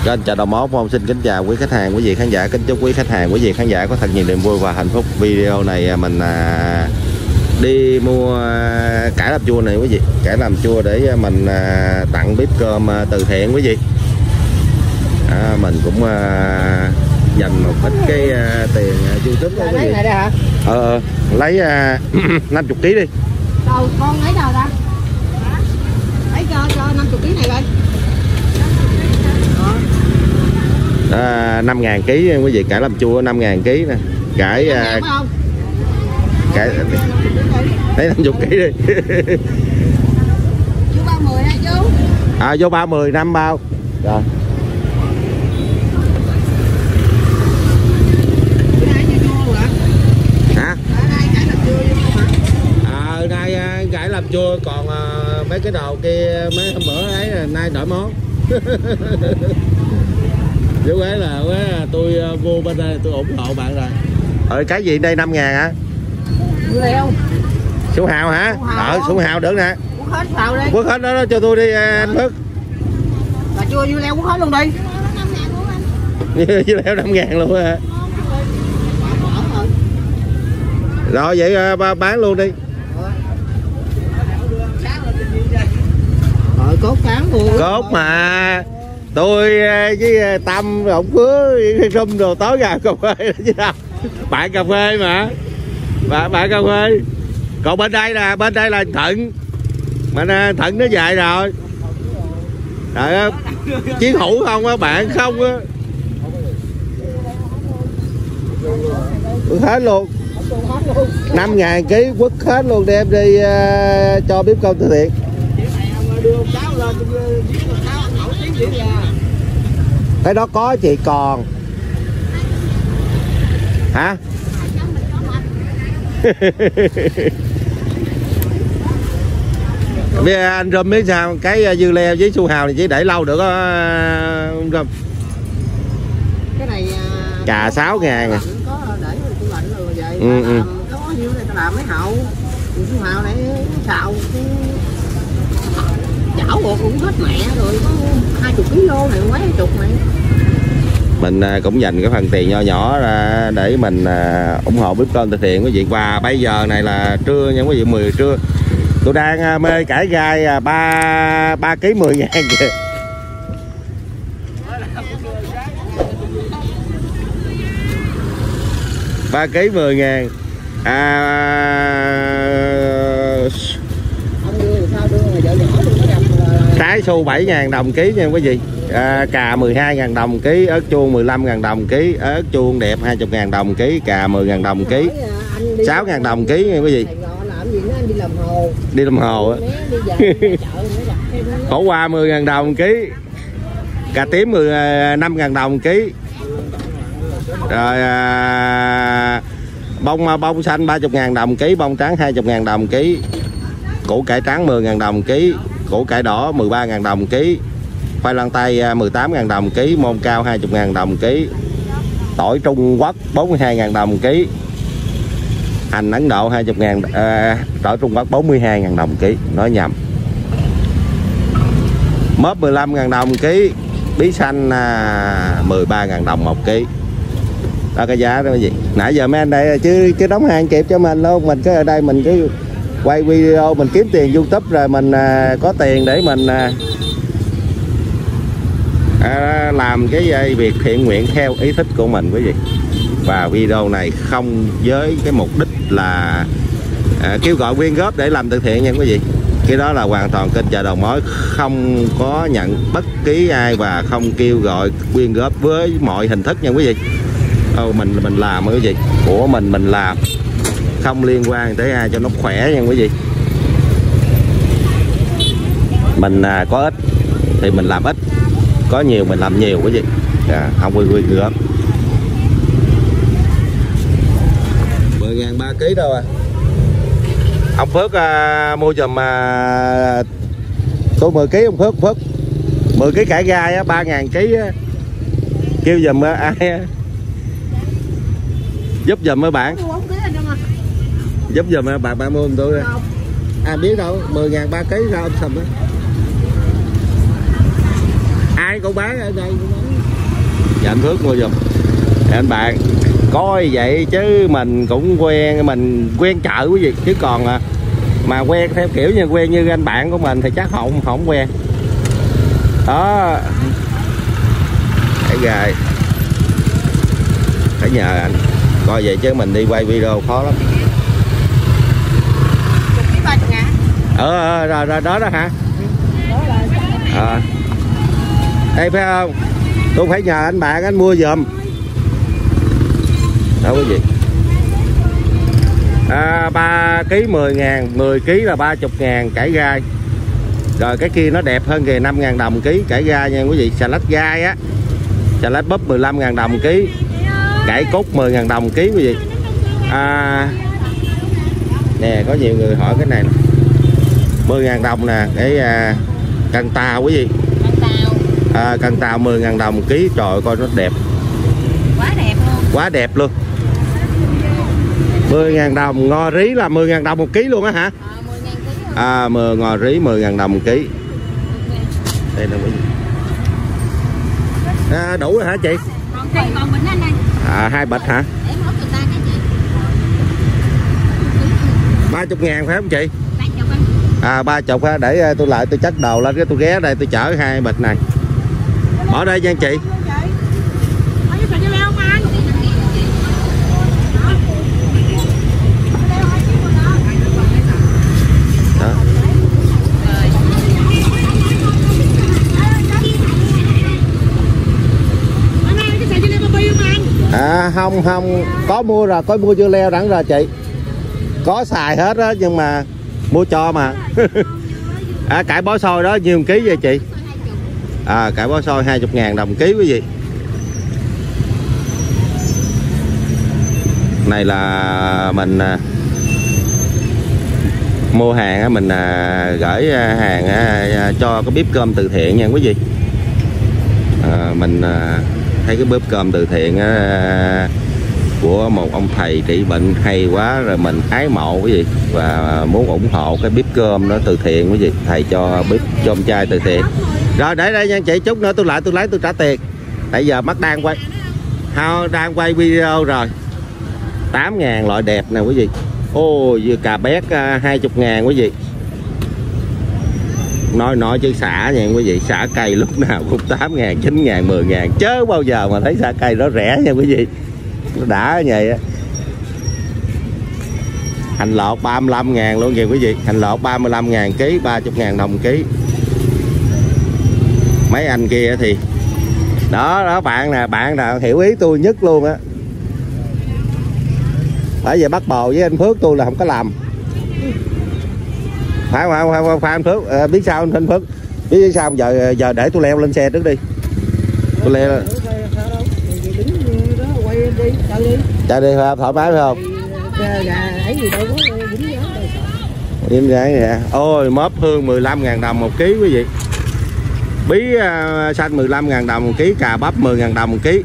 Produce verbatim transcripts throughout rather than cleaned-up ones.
Kênh Chợ Đầu Mối Phong xin kính chào quý khách hàng, quý vị khán giả, kính chúc quý khách hàng, quý vị khán giả có thật nhiều niềm vui và hạnh phúc. Video này mình à, đi mua cải làm chua này quý vị, cải làm chua để mình à, tặng bếp cơm à, từ thiện quý vị. À, mình cũng à, dành một ít cái à, tiền à, YouTube đó quý vị. Này đây hả? Ờ, lấy à, năm mươi ký đi. Đâu con lấy đâu ta? Lấy cho cho năm mươi ký này coi. À, năm ngàn ký quý vị, cải làm chua năm ngàn ký nè. Cải à, cải lấy năm mươi ký đi. Chú ba mươi hả chú? À, vô ba mươi năm bao. Rồi. Hả? À, nay cải làm chua, còn à, mấy cái đồ kia mấy hôm bữa ấy là nay đổi món. Chú ấy là tôi vô bên đây tôi ủng hộ bạn rồi. Ờ, cái gì đây năm ngàn hả? Leo. Su hào hả? Ờ, su hào được nè. Quất hết xào đi. Quất hết đó, đó cho tôi đi anh Phước. Bà chua dưa leo quất hết luôn đi. Dưa leo năm ngàn luôn hả? Rồi vậy bán luôn đi. Rồi cốt cán luôn. Cốt mà. Tôi với Tâm ông Phước rung đồ tối ra cà phê chứ đâu. Bạn cà phê mà. Bạn bạn cà phê. Còn bên đây là bên đây là Thận. Mà Thận nó dài rồi. Trời ơi, chiến hữu không á bạn, không á. Hết luôn. năm ngàn ký quất hết luôn, đem đi uh, cho bếp cơm từ thiện. Cái đó có chị còn. Hả? Bây giờ anh Râm biết sao, cái dưa leo với su hào này chỉ để lâu được đó ông Râm. Cái này cà sáu ngàn à. Có để tủ lạnh rồi vậy. Ừ, ừ. Có nhiêu này ta làm mấy hậu. Su hào này xào cái chảo bột cũng hết mẹ rồi, có hai mươi ký lô này mấy chục này. Mình cũng dành cái phần tiền nho nhỏ ra để mình ủng hộ bếp cơm từ thiện quý vị. Và bây giờ này là trưa nha quý vị, mười trưa. Tôi đang mê cải gai ba ba ký mười ngàn kìa. ba ký mười ngàn. À, trái su bảy ngàn đồng ký nha quý vị. À, cà mười hai ngàn đồng ký, ớt chuông mười lăm ngàn đồng ký, ớt chuông đẹp hai mươi ngàn đồng ký, cà mười ngàn đồng ký, sáu ngàn đồng ký nha quý vị. Đi làm hồ. Đi làm hồ á. Khổ qua mười ngàn đồng ký, cà tím mười lăm ngàn đồng ký. Rồi à, bông bông xanh ba mươi ngàn đồng ký, bông trắng hai mươi ngàn đồng ký, củ cải trắng mười ngàn đồng ký, củ cải đỏ mười ba ngàn đồng ký, khoai lang tây mười tám ngàn đồng ký, môn cao hai mươi ngàn đồng ký, tỏi Trung Quốc bốn mươi hai ngàn đồng ký, hành Ấn Độ hai mươi ngàn, à, tỏi Trung Quốc bốn mươi hai ngàn đồng ký, nói nhầm. Mớp mười lăm ngàn đồng ký, bí xanh à, mười ba ngàn đồng một ký. Đó cái giá đó gì. Nãy giờ mấy anh đây chứ chứ đóng hàng kịp cho mình luôn. Mình cứ ở đây mình cứ quay video, mình kiếm tiền YouTube rồi mình à, có tiền để mình à, à, làm cái việc thiện nguyện theo ý thích của mình quý vị. Và video này không với cái mục đích là à, kêu gọi quyên góp để làm từ thiện nha quý vị. Cái đó là hoàn toàn kênh Chợ Đầu Mối không có nhận bất kỳ ai và không kêu gọi quyên góp với mọi hình thức nha quý vị. Ô, mình mình làm quý vị, của mình mình làm, không liên quan tới ai, cho nó khỏe nha quý vị. Mình à, có ít thì mình làm ít, có nhiều mình làm nhiều quý vị. À, không quy quy góp. mười ngàn ba ký đâu à. Ông Phước à, mua giùm à, tôi mười ký ông Phước. Phước mười ký cải gai á, ba ngàn ký á. Kêu giùm à, ai á. Giúp giùm mấy bạn. Giúp giùm mấy bạn, bạn mua giùm tôi. Ai biết đâu, mười ngàn ba ký sao ông sầm á. Ai cũng bán ở đây cũng bán. Dạ anh Phước mua giùm. Để anh bạn coi vậy chứ mình cũng quen, mình quen chợ quý vị, chứ còn mà quen theo kiểu như quen như anh bạn của mình thì chắc không không quen. Đó. Để rồi phải nhờ anh coi vậy chứ mình đi quay video khó lắm. Ờ rồi, rồi đó đó hả? Ờ. Đây phải không? Tôi phải nhờ anh bạn anh mua giùm. Đó quý vị. À, ba ký mười ngàn, mười ký là ba mươi ngàn cải gai. Rồi cái kia nó đẹp hơn kìa, năm ngàn đồng ký cải gai nha quý vị. Xà lách gai á, xà lách búp mười lăm ngàn đồng ký, cải cốt mười ngàn đồng ký quý vị. À, nè có nhiều người hỏi cái này nè, mười ngàn đồng nè, cái à, cần tàu quý vị. À, cần tàu mười ngàn đồng ký, trời ơi, coi nó đẹp. Quá đẹp luôn. Quá đẹp luôn. mười ngàn đồng, ngò rí là mười ngàn đồng một ký luôn á hả? À, mười ngò rí mười ngàn đồng một ký. Đây là quý vị. À, đủ rồi hả chị? Còn cây còn bịch anh này. À, hai bịch hả? Để mốt người ta cái chị. ba mươi ngàn phải không chị? ba mươi anh. À, ba mươi ha, để tôi lại tôi chất đồ lên cái tôi ghé đây tôi chở hai bịch này. Bỏ đây nha chị. Đó. À không không có mua rồi, có mua dưa leo đẳng rồi chị, có xài hết đó nhưng mà mua cho mà. À, cải bó xôi đó nhiêu ký vậy chị? À, cải bó xôi hai mươi ngàn đồng ký quý vị. Này là mình à, mua hàng á, mình à, gửi hàng à, cho cái bếp cơm từ thiện nha quý vị. À, mình à, thấy cái bếp cơm từ thiện á, của một ông thầy trị bệnh hay quá rồi mình ái mộ quý vị, và muốn ủng hộ cái bếp cơm nó từ thiện quý vị, thầy cho bếp cơm chai từ thiện. Rồi để đây nha chị, chút nữa tôi lại tôi lấy tôi trả tiền. Tại giờ mắt đang quay đang quay video rồi. Tám ngàn loại đẹp nè quý vị. Ô vừa cà bét hai mươi ngàn quý vị. Nói nói chứ xả nha quý vị, xả cây lúc nào cũng tám ngàn, chín ngàn, mười ngàn, chớ bao giờ mà thấy xả cây nó rẻ nha quý vị. Nó đã như vậy á. Hành lọt ba mươi lăm ngàn luôn kìa quý vị. Hành lọt ba mươi lăm ngàn ký, ba mươi ngàn đồng ký. Mấy anh kia thì đó đó bạn nè, bạn nào hiểu ý tôi nhất luôn á. Bởi vì bắt bò với anh Phước tôi là không có làm. Phải không, phải, phải, phải anh Phước à, biết sao anh Phước, biết sao giờ giờ để tôi leo lên xe trước đi, tôi leo lên. Chạy đi thoải mái phải không? Im gái nè. Ôi mớp hương mười lăm ngàn đồng một ký quý vị. Bí uh, xanh mười lăm ngàn đồng một ký, cà bắp mười ngàn đồng một ký.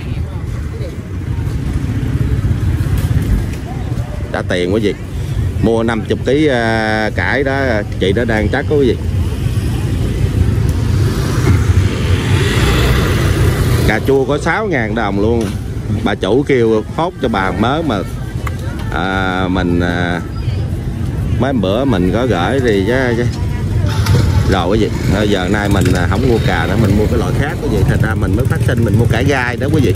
Trả tiền quý vị. Mua năm mươi ký uh, cải đó chị đó đang chắc quý vị. Cà chua có sáu ngàn đồng luôn. Bà chủ kêu hốt cho bà mớ mà à, mình à, mấy bữa mình có gửi thì chứ, chứ. Rồi quý vị, bây giờ nay mình không mua cà nữa, mình mua cái loại khác quý vị. Thật ra mình mới phát sinh mình mua cải gai đó quý vị.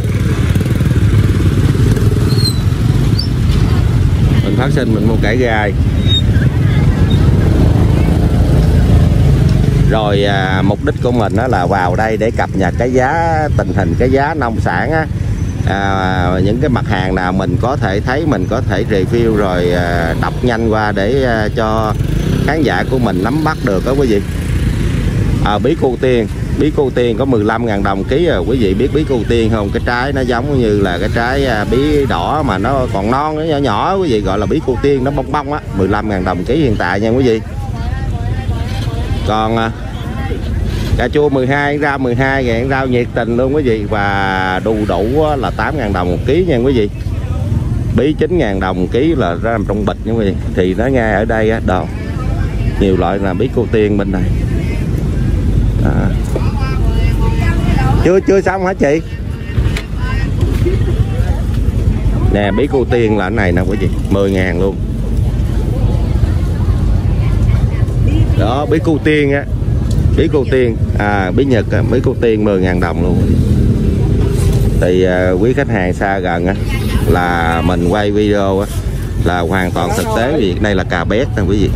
Mình phát sinh mình mua cải gai. Rồi à, mục đích của mình đó là vào đây để cập nhật cái giá, tình hình cái giá nông sản á. À, những cái mặt hàng nào mình có thể thấy mình có thể review rồi à, đọc nhanh qua để à, cho khán giả của mình nắm bắt được đó quý vị. À, bí cô tiên, bí cô tiên có mười lăm ngàn đồng ký rồi quý vị biết bí cô tiên không? Cái trái nó giống như là cái trái à, bí đỏ mà nó còn non, nó nhỏ nhỏ quý vị, gọi là bí cô tiên, nó bông bông á, mười lăm ngàn đồng ký hiện tại nha quý vị. Còn à, cà chua mười hai, rau mười hai ngàn, rau nhiệt tình luôn quý vị. Và đu đủ là tám ngàn đồng một ký nha quý vị. Bí chín ngàn đồng một ký là ra trong bịch nha quý vị. Thì nó ngay ở đây á, đồ nhiều loại là bí cô tiên bên này. À. Chưa chưa xong hả chị? Nè bí cô tiên là cái này nè quý vị, mười ngàn luôn. Đó bí cô tiên á, bí cô tiên à, bí Nhật á, bí cô tiên mười ngàn đồng luôn. Thì à, quý khách hàng xa gần á là mình quay video á là hoàn toàn thực tế. Vì đây là cà bét nè quý vị.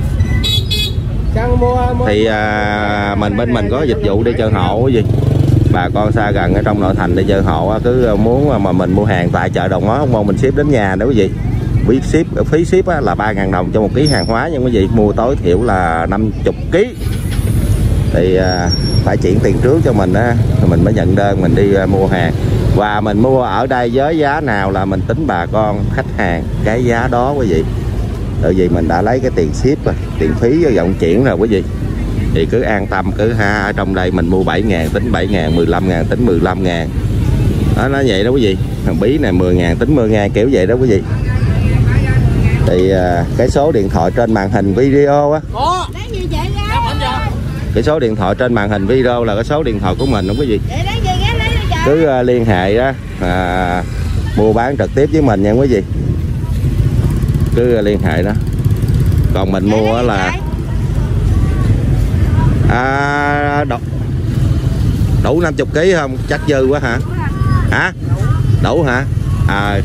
Thì à, mình bên mình có dịch vụ đi chợ hộ quý vị. Bà con xa gần ở trong nội thành đi chợ hộ á, cứ muốn mà mình mua hàng tại chợ Đầu Mối không, mình ship đến nhà đó quý vị. Phí ship phí ship á, là ba ngàn đồng cho một ký hàng hóa nha quý vị. Mua tối thiểu là năm mươi ký. Thì à, phải chuyển tiền trước cho mình á, mình mới nhận đơn mình đi à, mua hàng. Và mình mua ở đây với giá nào là mình tính bà con khách hàng cái giá đó quý vị. Tại vì mình đã lấy cái tiền ship rồi, tiền phí vận chuyển rồi quý vị. Thì cứ an tâm, cứ ha, ở trong đây mình mua bảy ngàn tính bảy ngàn, mười lăm ngàn tính mười lăm ngàn. Đó nó vậy đó quý vị. Thằng bí này mười ngàn tính mười ngàn kiểu vậy đó quý vị. Thì à, cái số điện thoại trên màn hình video á. Cái số điện thoại trên màn hình video là cái số điện thoại của mình đó quý vị. Cứ uh, liên hệ á, à, mua bán trực tiếp với mình nha quý vị. Cứ uh, liên hệ đó. Còn mình mua là à, đủ, đủ năm mươi ký không? Chắc dư quá hả? Hả? Đủ hả? À,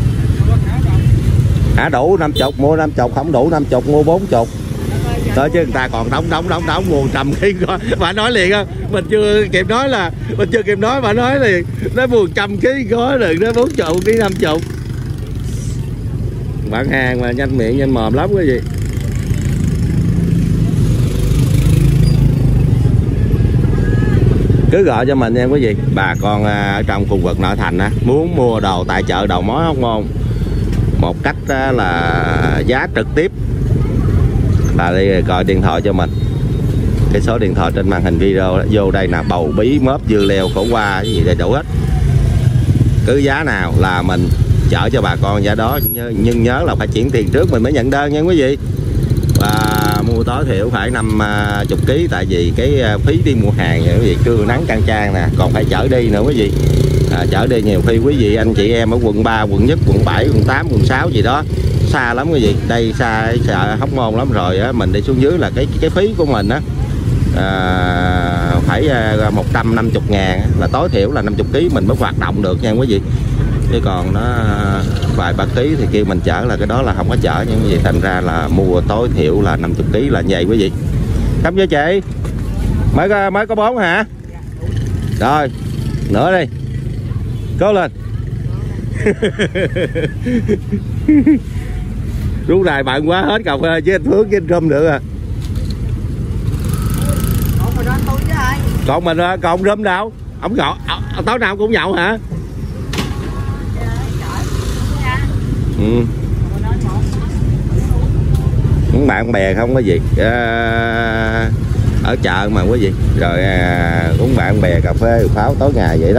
à đủ năm mươi, mua năm mươi, không đủ năm mươi mua bốn mươi. Đó chứ người ta còn đóng đóng đóng đóng mua trăm ký coi. Bà nói liền không? Mình chưa kịp nói là mình chưa kịp nói, bà nói liền nó mua trăm ký có được, nó bốn mươi ký năm mươi. Bạn hàng mà nhanh miệng nhanh mồm lắm quý vị. Cứ gọi cho mình nha quý vị. Bà con ở trong khu vực nội thành á, muốn mua đồ tại chợ Đầu Mối Hóc Môn một cách là giá trực tiếp là đi gọi điện thoại cho mình. Cái số điện thoại trên màn hình video đó, vô đây là bầu bí mớp dưa leo khổ qua cái gì đây đủ hết. Cứ giá nào là mình chở cho bà con giá đó, nhưng nhớ là phải chuyển tiền trước mình mới nhận đơn nha quý vị. Và mua tối thiểu phải năm mươi ký, tại vì cái phí đi mua hàng quý vị, trưa nắng căng trang nè, còn phải chở đi nữa quý vị. À, chở đi nhiều khi quý vị anh chị em ở quận ba, quận nhất, quận bảy, quận tám, quận sáu gì đó xa lắm quý vị. Đây xa chợ Hóc Môn lắm rồi á, mình đi xuống dưới là cái cái phí của mình á à, phải một trăm năm mươi ngàn là tối thiểu là năm mươi ký mình mới hoạt động được nha quý vị. Chứ còn nó vài ba ký thì kêu mình chở là cái đó là không có chở nha quý vị. Thành ra là mua tối thiểu là năm mươi ký là như vậy quý vị. Cảm với chị mới có, mới có bốn hả? Rồi nữa đi, cố lên. Lúc này bạn quá hết cà phê chứ anh Phước với anh Trâm nữa à. Còn mình còn ông Râm đâu? Ông nhậu tối nào cũng nhậu hả? Ừ. Cũng bạn bè không có gì à, ở chợ mà quý vị. Rồi à, cũng bạn bè cà phê pháo tối ngày vậy đó.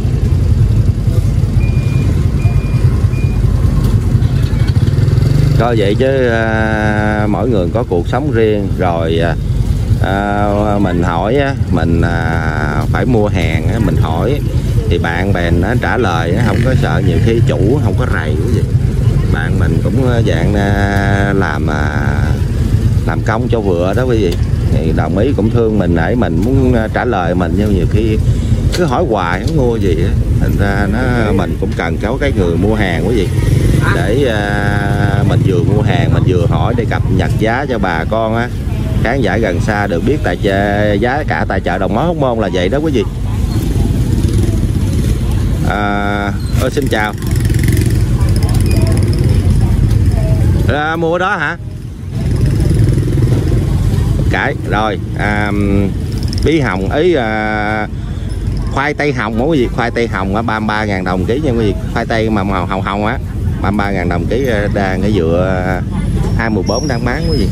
Coi vậy chứ à, mỗi người có cuộc sống riêng rồi. À, mình hỏi mình à, phải mua hàng mình hỏi thì bạn bè nó trả lời không có sợ, nhiều khi chủ không có rầy cái gì. Bạn mình cũng dạng à, làm à, làm công cho vừa đó quý vị, thì đồng ý cũng thương mình để mình muốn trả lời mình, nhưng nhiều khi cứ hỏi hoài không mua gì đó. Thành ra nó mình cũng cần có cái người mua hàng quý vị, để à, mình vừa mua hàng mình vừa hỏi để cập nhật giá cho bà con á, khán giả gần xa được biết tại giá cả tại chợ Đầu Mối Hóc Môn là vậy đó quý vị. À, ôi, xin chào. À, mua đó hả? Cái rồi à, bí hồng ý à, khoai tây hồng đó quý vị, khoai tây hồng á ba mươi ba ngàn đồng ký nha quý vị. Khoai tây mà màu hồng hồng á ba mươi ba ngàn đồng ký, đang cái dựa hai mười bốn đang bán quý vị.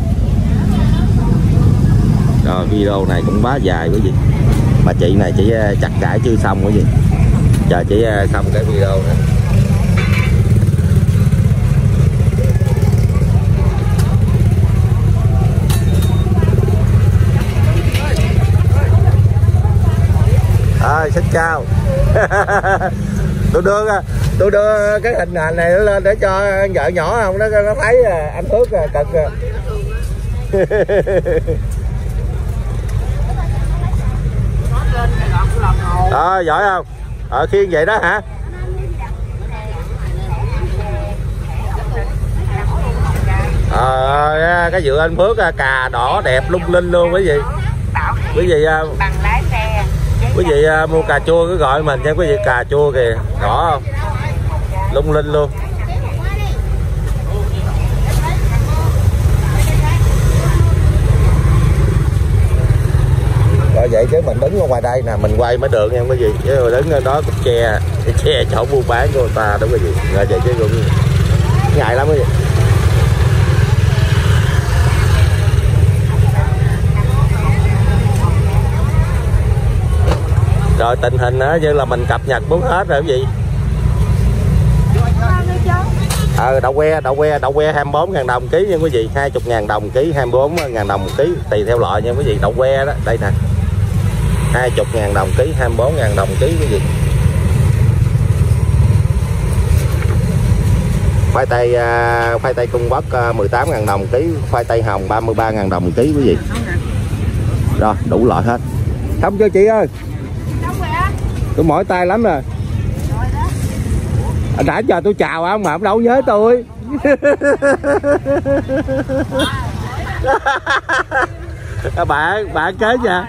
Rồi video này cũng quá dài quý vị, mà chị này chị chặt cải chưa xong quý vị, chờ chị xong cái video này. Rồi xin chào. tôi đưa tôi đưa cái hình ảnh này lên để cho vợ nhỏ không nó nó thấy anh Phước cực rồi. Ờ giỏi không? Ờ khiêng vậy đó hả? Ờ cái dừa anh Phước cà đỏ đẹp lung linh luôn quý vị. Quý vị bằng lái xe. Quý vị mua cà chua cứ gọi mình nha quý vị, cà chua kìa, đỏ không? Lung linh luôn. Rồi vậy chứ mình đứng ở ngoài đây nè, mình quay mới được nha quý vị. Chứ rồi đứng ở đó cũng che, che chỗ buôn bán của người ta đó quý vị. Rồi vậy chứ cũng ngại lắm quý vị. Rồi tình hình đó như là mình cập nhật muốn hết rồi quý vị. Ờ đậu que, đậu que, đậu que hai mươi bốn ngàn đồng ký nha quý vị, hai mươi ngàn đồng ký, hai mươi bốn ngàn đồng ký tùy theo loại nha quý vị. Đậu que đó, đây nè. hai mươi ngàn đồng ký, hai mươi bốn ngàn đồng ký quý vị. Khoai tây khoai tây Trung Quốc mười tám ngàn đồng ký, khoai tây hồng ba mươi ba ngàn đồng ký quý vị. Rồi, đủ loại hết. Không cho chị ơi. Tôi mỏi tay lắm rồi. Anh đã giờ tôi chào ông mà ông đâu nhớ tôi. bạn bạn kế nha.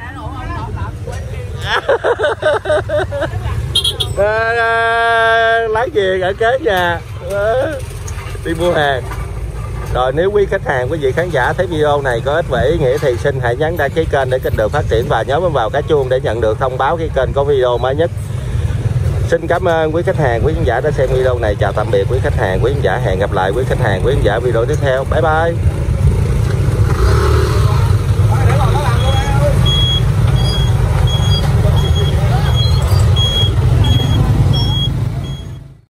À, à, lấy gì ở kế nhà à, đi mua hàng. Rồi nếu quý khách hàng, quý vị khán giả thấy video này có ích và ý nghĩa thì xin hãy nhấn đăng ký kênh để kênh được phát triển và nhớ bấm vào cái chuông để nhận được thông báo khi kênh có video mới nhất. Xin cảm ơn quý khách hàng, quý khán giả đã xem video này. Chào tạm biệt quý khách hàng, quý khán giả, hẹn gặp lại quý khách hàng, quý khán giả video tiếp theo. Bye bye.